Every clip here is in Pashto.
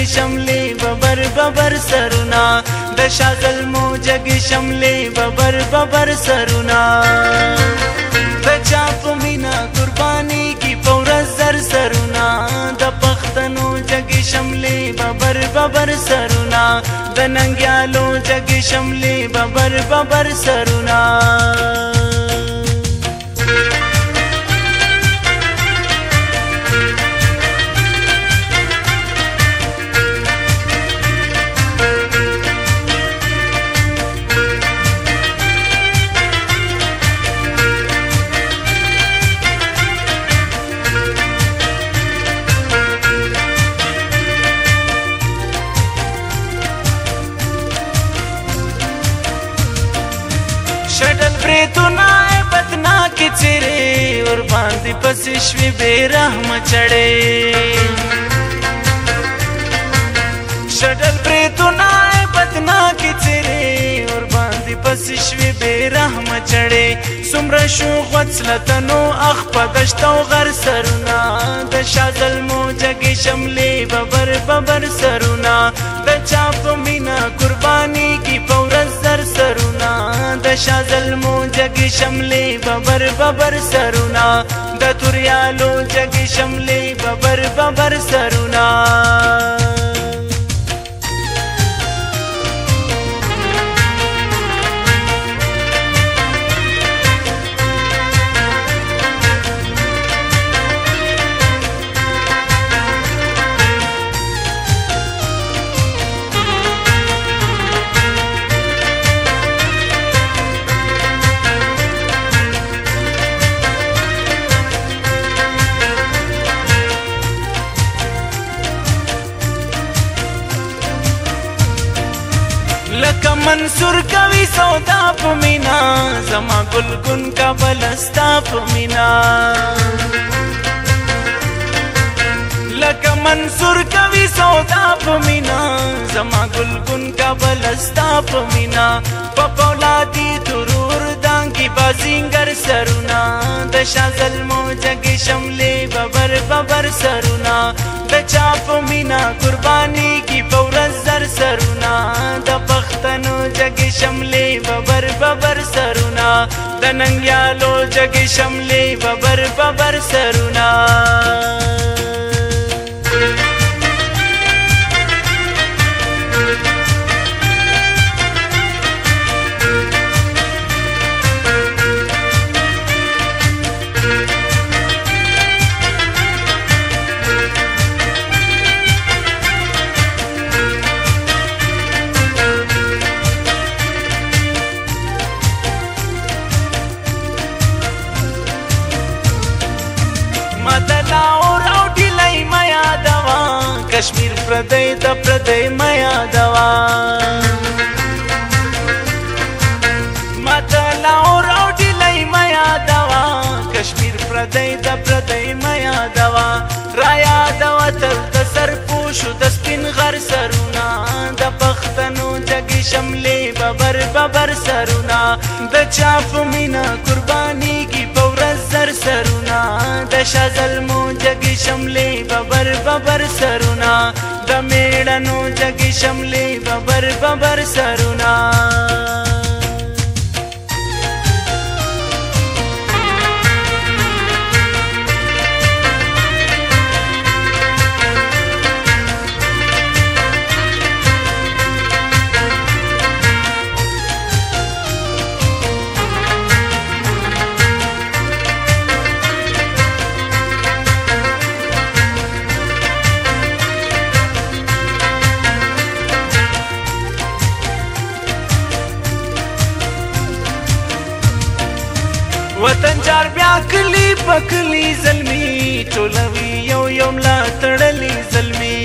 شملې ببر ببر سرونه د شاه زلمو جګې شملې ببر ببر سرونه د چا په مینا قرباني کی په ورځ زر سرونه د پښتنو جګې شملې ببر ببر سرونه د ننګیالو جګې شملې ببر ببر سرونه شډل بریتونه بدناکې څیرې ورباندې پسې شوې بې رحمه چړې شډل بریتونه بدناکې څیرې ورباندې پسې شوې بې رحمه چړې څومره شو غوڅلتنو اخ په دشت او غر سرونه د شاه زلمو جګې شملې ببر ببر سرونه د چا په مینا قرباني کی په ورځ زر سرونه د شاه زلمو جګې شملې ببر ببر سرونه د توریالو جګې شملې ببر ببر سرونه لکه منصور کوي سودا په مینا زما ګلګون کا بلستا په مینا لکه منصور کوي سودا په مینا زما ګلګون کا بلستا په مینا په پولادي ترور دانګي بازینګر سرونه د شاه زلمو جګې شملې ببر ببر سرونه د چا په مینا قرباني کی په ورځ زر سرونه د پښتنو جګې شملې ببر ببر سرونه د ننګیالو جګې شملې ببر ببر سرونه کشمیر پردی د پردی میا دوا ماته لاور او ډیلای میا دوا کشمیر پردی د پردی میا دوا رایا دوا تل د سر پوشو د سپین غر سرونه د پښتنو جګې شملې ببر ببر سرونه د چا په مینا قرباني کی په ورځ زر سرونه د شاه زلمو جګې شملې ببر ببر سرونه د میړنو جګې شملې ببر ببر سرونه وطن جار بیا کلی پکلی زلمی ټولوي یو یو ملا تړلی زلمی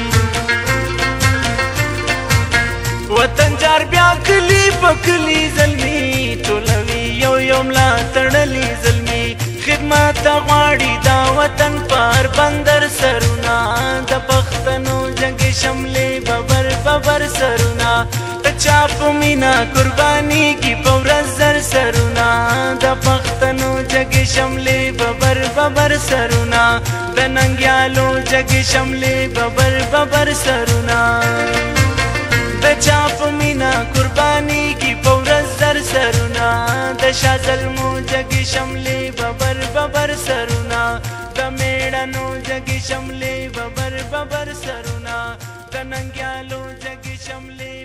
وطن جار بیا کلی پکلی زلمی ټولوي یو یو ملا تړلی زلمی خدمت غواړي دا وطن پر بندر سرونه د پښتنو جنگ شملې ببر ببر سرونه د چاپ مینا قربانی کی پورز زر سرونا د پختنو جگ شملې ببر ببر سرونا د ننګیالو جگ شملې ببر ببر سرونا د چاپ مینا قربانی کی پورز زر سرونا د شازلمو جگ شملې ببر ببر سرونا د میړنو جگ شملې ببر ببر سرونا د ننګیالو جگ شملې